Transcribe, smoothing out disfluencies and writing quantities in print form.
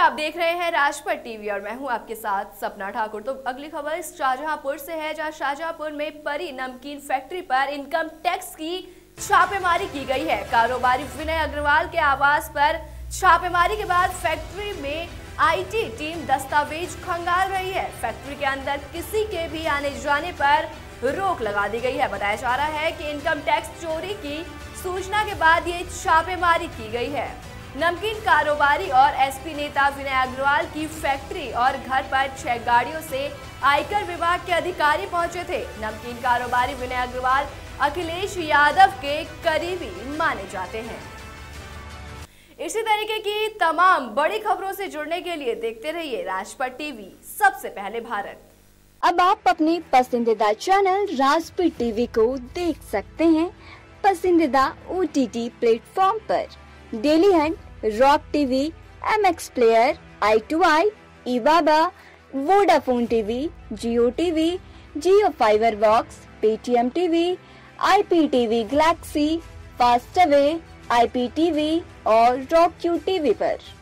आप देख रहे हैं राजपट टीवी और मैं हूं आपके साथ सपना ठाकुर। तो अगली खबर शाहजहांपुर से है, जहां शाहजहांपुर में परी नमकीन फैक्ट्री पर इनकम टैक्स की छापेमारी की गई है। कारोबारी विनय अग्रवाल के आवास पर छापेमारी के बाद फैक्ट्री में आईटी टीम दस्तावेज खंगाल रही है। फैक्ट्री के अंदर किसी के भी आने जाने पर रोक लगा दी गई है। बताया जा रहा है कि इनकम टैक्स चोरी की सूचना के बाद ये छापेमारी की गई है। नमकीन कारोबारी और एसपी नेता विनय अग्रवाल की फैक्ट्री और घर पर 6 गाड़ियों से आयकर विभाग के अधिकारी पहुंचे थे। नमकीन कारोबारी विनय अग्रवाल अखिलेश यादव के करीबी माने जाते हैं। इसी तरीके की तमाम बड़ी खबरों से जुड़ने के लिए देखते रहिए राजपट टीवी, सबसे पहले भारत। अब आप अपने पसंदीदा चैनल राजपट टीवी को देख सकते हैं पसंदीदा OTT प्लेटफॉर्म पर। Dailyhunt, Rock TV, MX player, i2i, eBaba, Vodafone TV, Jio TV, Jio Fiber box, Paytm TV, IPTV Galaxy, Fastway, IPTV और रॉक क्यू टीवी पर।